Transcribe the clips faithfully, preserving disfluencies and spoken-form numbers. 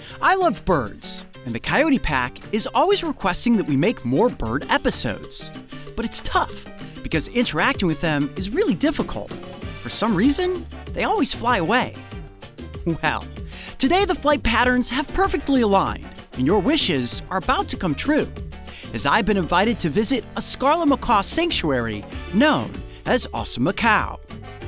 I love birds, and the Coyote Pack is always requesting that we make more bird episodes. But it's tough, because interacting with them is really difficult. For some reason, they always fly away. Well, today the flight patterns have perfectly aligned, and your wishes are about to come true, as I've been invited to visit a Scarlet Macaw sanctuary known as Asomacao.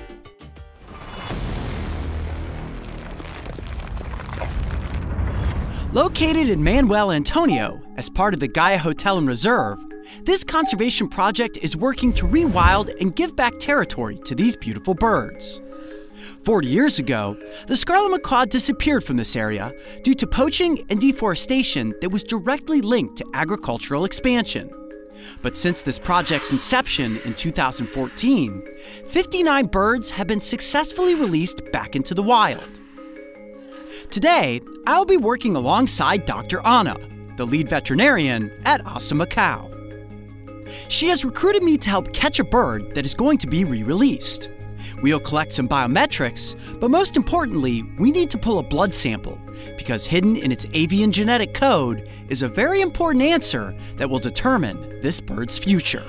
Located in Manuel Antonio as part of the Gaia Hotel and Reserve, this conservation project is working to rewild and give back territory to these beautiful birds. forty years ago, the Scarlet Macaw disappeared from this area due to poaching and deforestation that was directly linked to agricultural expansion. But since this project's inception in two thousand fourteen, fifty-nine birds have been successfully released back into the wild. Today, I'll be working alongside Doctor Anna, the lead veterinarian at Asomacao. She has recruited me to help catch a bird that is going to be re-released. We'll collect some biometrics, but most importantly, we need to pull a blood sample, because hidden in its avian genetic code is a very important answer that will determine this bird's future.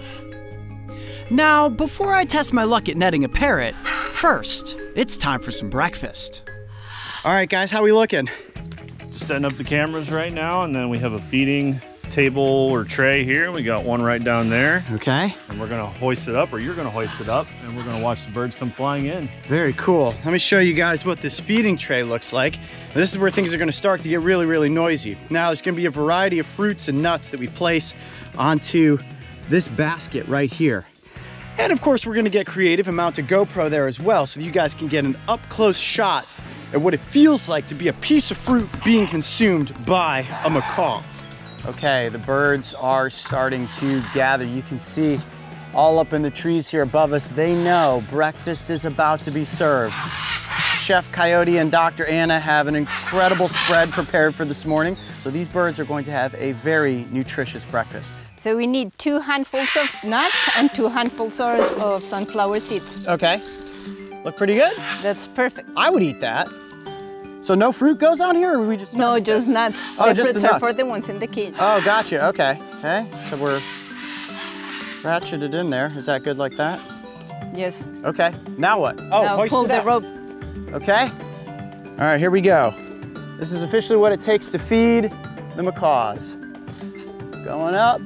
Now, before I test my luck at netting a parrot, first, it's time for some breakfast. All right, guys, how we looking? Just setting up the cameras right now, and then we have a feeding table or tray here. We got one right down there. Okay. And we're gonna hoist it up, or you're gonna hoist it up, and we're gonna watch the birds come flying in. Very cool. Let me show you guys what this feeding tray looks like. This is where things are gonna start to get really, really noisy. Now, there's gonna be a variety of fruits and nuts that we place onto this basket right here. And of course, we're gonna get creative and mount a GoPro there as well, so you guys can get an up-close shot at what it feels like to be a piece of fruit being consumed by a macaw. Okay, the birds are starting to gather. You can see all up in the trees here above us, they know breakfast is about to be served. Chef Coyote and Doctor Anna have an incredible spread prepared for this morning. So these birds are going to have a very nutritious breakfast. So we need two handfuls of nuts and two handfuls of sunflower seeds. Okay, look pretty good? That's perfect. I would eat that. So no fruit goes on here, or we just... No, just nuts. Oh, the just fruits the nuts. are for the ones in the cage. Oh, gotcha, okay. Okay, so we're ratcheted in there. Is that good like that? Yes. Okay, now what? Oh, now hoist pull it the up. rope. Okay. All right, here we go. This is officially what it takes to feed the macaws. Going up.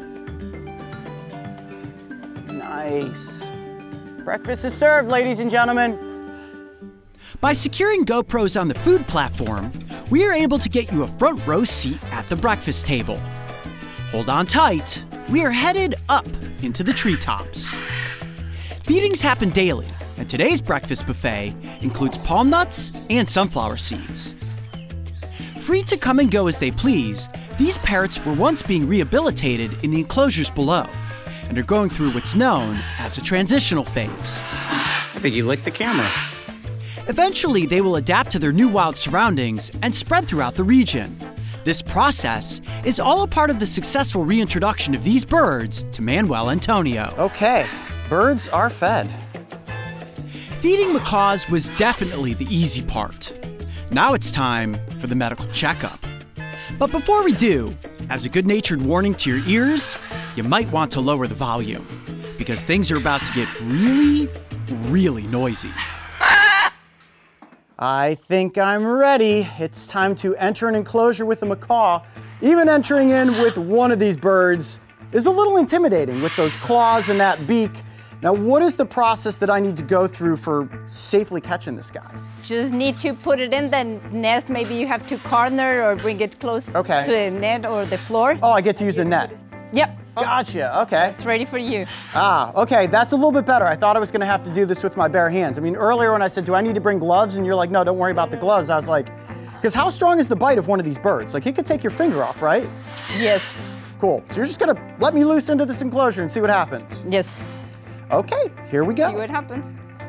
Nice. Breakfast is served, ladies and gentlemen. By securing GoPros on the food platform, we are able to get you a front row seat at the breakfast table. Hold on tight, we are headed up into the treetops. Feedings happen daily, and today's breakfast buffet includes palm nuts and sunflower seeds. Free to come and go as they please, these parrots were once being rehabilitated in the enclosures below, and are going through what's known as a transitional phase. I think you licked the camera. Eventually, they will adapt to their new wild surroundings and spread throughout the region. This process is all a part of the successful reintroduction of these birds to Manuel Antonio. Okay, birds are fed. Feeding macaws was definitely the easy part. Now it's time for the medical checkup. But before we do, as a good-natured warning to your ears, you might want to lower the volume, because things are about to get really, really noisy. I think I'm ready. It's time to enter an enclosure with a macaw. Even entering in with one of these birds is a little intimidating with those claws and that beak. Now, what is the process that I need to go through for safely catching this guy? Just need to put it in the nest. Maybe you have to corner or bring it close okay. to the net or the floor. Oh, I get to use a net. Yep. Gotcha, okay. It's ready for you. Ah, okay, that's a little bit better. I thought I was gonna have to do this with my bare hands. I mean, earlier when I said, do I need to bring gloves? And you're like, no, don't worry about the gloves. I was like, because how strong is the bite of one of these birds? Like, it could take your finger off, right? Yes. Cool, so you're just gonna let me loose into this enclosure and see what happens? Yes. Okay, here we go. See what happens.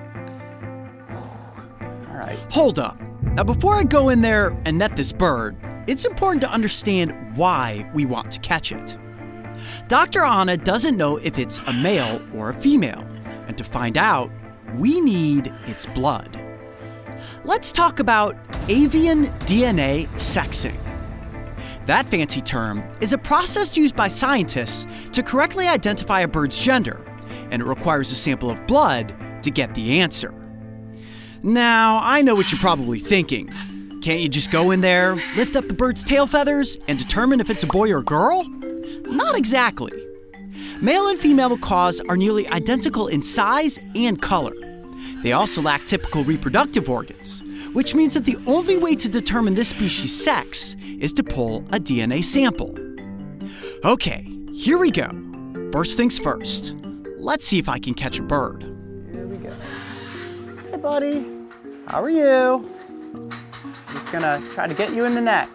All right. Hold up. Now, before I go in there and net this bird, it's important to understand why we want to catch it. Doctor Anna doesn't know if it's a male or a female, and to find out, we need its blood. let's talk about avian D N A sexing. That fancy term is a process used by scientists to correctly identify a bird's gender, and it requires a sample of blood to get the answer. Now, I know what you're probably thinking. Can't you just go in there, lift up the bird's tail feathers, and determine if it's a boy or girl? Not exactly. Male and female macaws are nearly identical in size and color. They also lack typical reproductive organs, which means that the only way to determine this species' sex is to pull a D N A sample. Okay, here we go. First things first. Let's see if I can catch a bird. Here we go. Hey, buddy. How are you? Just gonna try to get you in the net.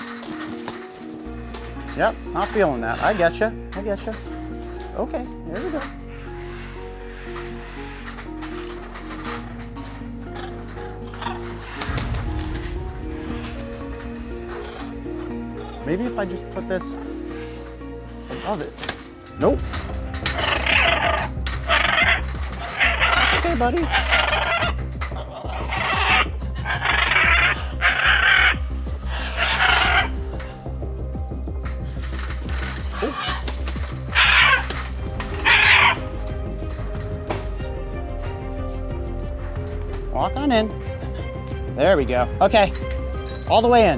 Yep, not feeling that. I get you. I get you. Okay, there we go. Maybe if I just put this above it. Nope. Okay, buddy. Walk on in. There we go. Okay, all the way in.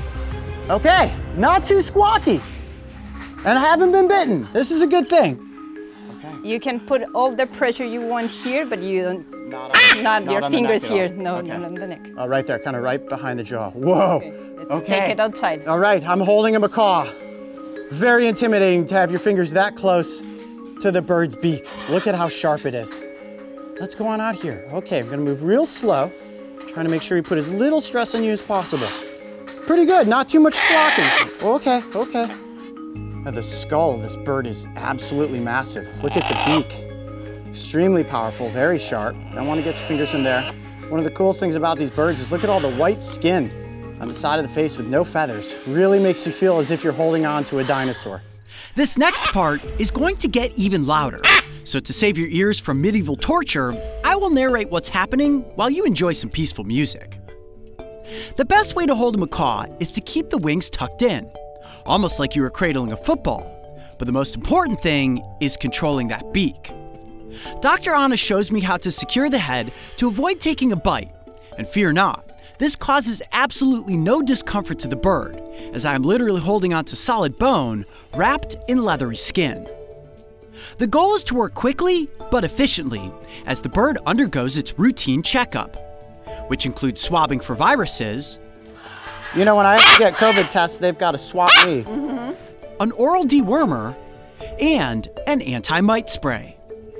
Okay, not too squawky. And I haven't been bitten. This is a good thing. Okay. You can put all the pressure you want here, but you don't, not, on, not, not your on fingers the neck here. at all. No, Okay. not on the neck. Oh, right there, kind of right behind the jaw. Whoa. Okay, let's Okay. take it outside. All right, I'm holding a macaw. Very intimidating to have your fingers that close to the bird's beak. Look at how sharp it is. Let's go on out here. Okay, I'm gonna move real slow, trying to make sure we put as little stress on you as possible. Pretty good, not too much squawking. Okay, okay. Now the skull of this bird is absolutely massive. Look at the beak. Extremely powerful, very sharp. I want to get your fingers in there. One of the coolest things about these birds is look at all the white skin on the side of the face with no feathers. Really makes you feel as if you're holding on to a dinosaur. This next part is going to get even louder. So to save your ears from medieval torture, I will narrate what's happening while you enjoy some peaceful music. The best way to hold a macaw is to keep the wings tucked in, almost like you were cradling a football. But the most important thing is controlling that beak. Doctor Anna shows me how to secure the head to avoid taking a bite. And fear not, this causes absolutely no discomfort to the bird, as I am literally holding onto solid bone wrapped in leathery skin. The goal is to work quickly but efficiently as the bird undergoes its routine checkup, which includes swabbing for viruses. You know, when I have to get COVID tests, they've got to swap me. Mm-hmm. An oral dewormer, and an anti-mite spray.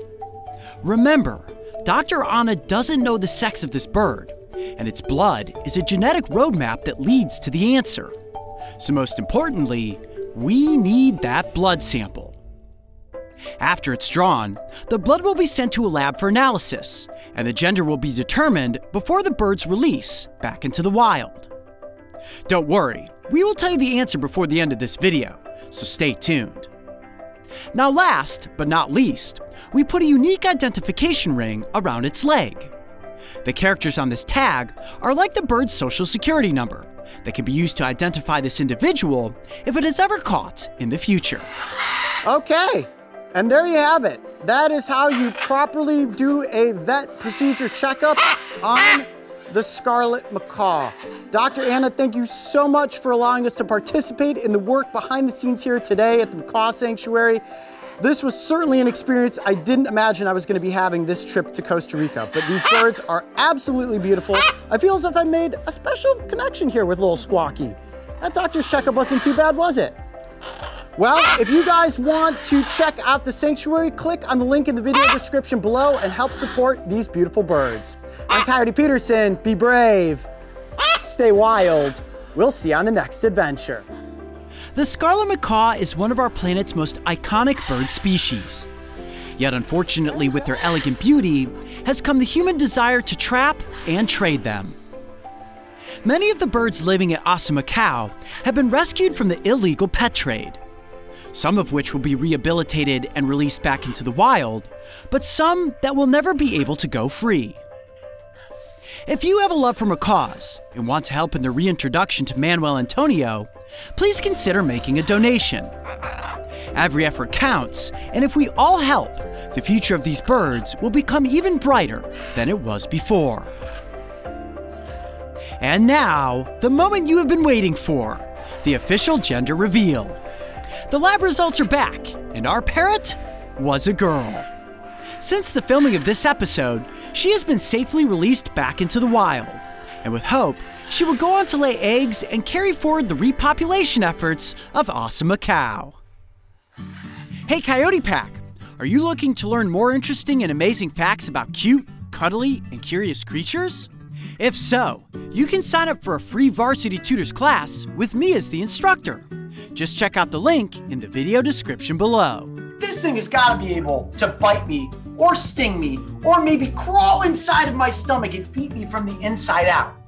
Remember, Doctor Anna doesn't know the sex of this bird, and its blood is a genetic roadmap that leads to the answer. So most importantly, we need that blood sample. After it's drawn, the blood will be sent to a lab for analysis, and the gender will be determined before the bird's release back into the wild. Don't worry, we will tell you the answer before the end of this video, so stay tuned. Now last, but not least, we put a unique identification ring around its leg. The characters on this tag are like the bird's social security number that can be used to identify this individual if it is ever caught in the future. Okay, and there you have it. That is how you properly do a vet procedure checkup on the Scarlet Macaw. Doctor Anna, thank you so much for allowing us to participate in the work behind the scenes here today at the Macaw Sanctuary. This was certainly an experience I didn't imagine I was going to be having this trip to Costa Rica, but these birds are absolutely beautiful. I feel as if I made a special connection here with little Squawky. That doctor's checkup wasn't too bad, was it? Well, if you guys want to check out the sanctuary, click on the link in the video description below and help support these beautiful birds. I'm Coyote Peterson. Be brave, stay wild. We'll see you on the next adventure. The Scarlet Macaw is one of our planet's most iconic bird species. Yet unfortunately, with their elegant beauty, has come the human desire to trap and trade them. Many of the birds living at Asomacao have been rescued from the illegal pet trade, some of which will be rehabilitated and released back into the wild, but some that will never be able to go free. If you have a love for macaws and want to help in the reintroduction to Manuel Antonio, please consider making a donation. Every effort counts, and if we all help, the future of these birds will become even brighter than it was before. And now, the moment you have been waiting for, the official gender reveal. The lab results are back, and our parrot was a girl. Since the filming of this episode, she has been safely released back into the wild, and with hope, she will go on to lay eggs and carry forward the repopulation efforts of Asomacao. Hey Coyote Pack, are you looking to learn more interesting and amazing facts about cute, cuddly, and curious creatures? If so, you can sign up for a free Varsity Tutors class with me as the instructor. Just check out the link in the video description below. This thing has got to be able to bite me, or sting me, or maybe crawl inside of my stomach and eat me from the inside out.